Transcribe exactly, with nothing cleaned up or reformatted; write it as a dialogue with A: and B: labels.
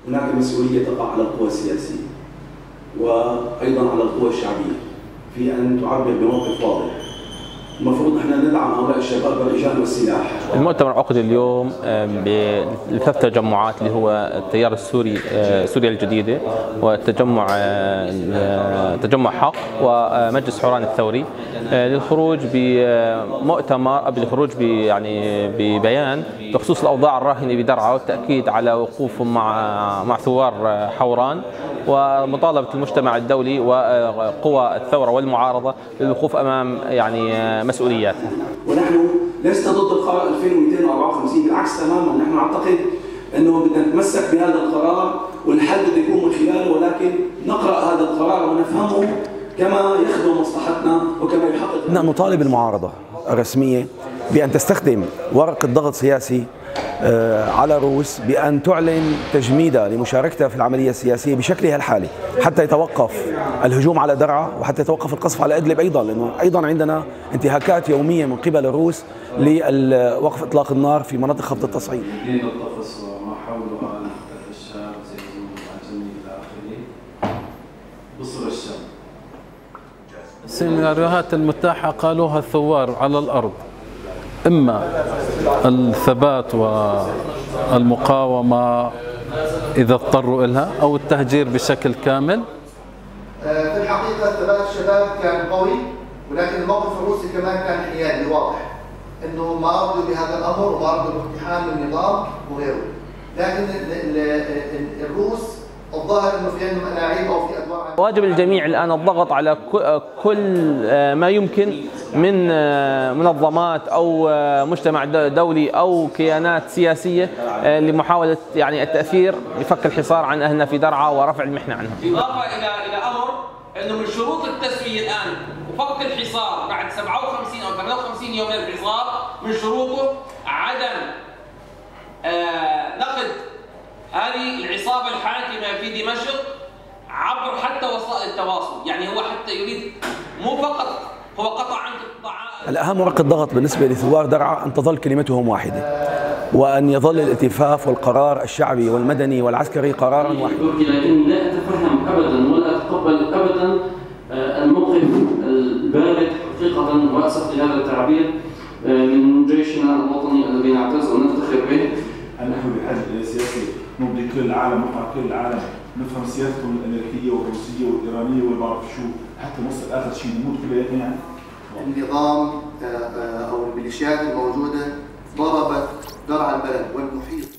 A: هناك مسؤولية تقع على القوى السياسية وأيضا على القوى الشعبية في أن تعبر بموقف واضح. المفروض احنا ندعم هؤلاء الشباب بالرجال والسلاح.
B: المؤتمر عقد اليوم بثلاث تجمعات اللي هو التيار السوري سوريا الجديدة، والتجمع تجمع حق، ومجلس حوران الثوري، للخروج بمؤتمر بالخروج يعني ببيان بخصوص الاوضاع الراهنه بدرعا، والتاكيد على وقوفهم مع مع ثوار حوران، ومطالبه المجتمع الدولي وقوى الثوره والمعارضه للوقوف امام يعني مسؤولياتها.
A: ونحن لسنا ضد القرار ألفين ومئتين وأربعة وخمسين، بالعكس تماما، نحن نعتقد انه بدنا نتمسك بهذا القرار والحل بده يكون من خلاله، ولكن نقرا هذا القرار ونفهمه كما يخدم مصلحتنا وكما يحقق.
C: بدنا نطالب المعارضه الرسميه بان تستخدم ورقه ضغط سياسي على الروس بأن تعلن تجميدها لمشاركتها في العملية السياسية بشكلها الحالي حتى يتوقف الهجوم على درعا وحتى يتوقف القصف على إدلب أيضا، لأنه أيضا عندنا انتهاكات يومية من قبل الروس لوقف إطلاق النار في مناطق خفض التصعيد.
D: وما حولها الشام زي العجمي إلى آخره بصر الشام.
E: السيناريوهات المتاحة قالوها الثوار على الأرض، إما الثبات والمقاومة إذا اضطروا إلها، أو التهجير بشكل كامل.
F: في الحقيقة ثبات الشباب كان قوي، ولكن الموقف الروسي كمان كان حيادي واضح، أنه ما رضوا بهذا الأمر وما رضوا باقتحام النظام وغيره. لكن الروس الظاهر انه في عندهم اناعيب او في ادوار.
B: واجب الجميع الان الضغط على كل ما يمكن من منظمات او مجتمع دولي او كيانات سياسيه لمحاوله يعني التاثير لفك الحصار عن اهلنا في درعا ورفع المحنه عنهم.
G: اضافه الى الى امر انه من شروط التسويه الان وفك الحصار بعد سبعة وخمسين او ثمانية وخمسين يوم من الحصار، من شروطه عدم آه نقد هذه العصابة الحاكمة في دمشق عبر حتى وسائل التواصل، يعني هو حتى يريد مو فقط هو قطع عنك القطاعات.
C: الأهم ورقة ضغط بالنسبة لثوار درعا أن تظل كلمتهم واحدة، وأن يظل الالتفاف والقرار الشعبي والمدني والعسكري قرارا واحدا.
H: لكن لا أتفهم أبدا ولا أتقبل أبدا الموقف البارد حقيقة، وأسف لهذا التعبير، من جيشنا الوطني الذي نعتز ونفتخر به.
D: نحن بحاجة إلى سياسة نمضي كل العالم، نقع كل العالم، نفهم سياستهم الأمريكية والروسية والإيرانية والما بعرف شو، حتى نوصل آخر شيء نموت كلياتنا يعني.
F: النظام أو الميليشيات الموجودة ضربت درعا البلد والمحيط.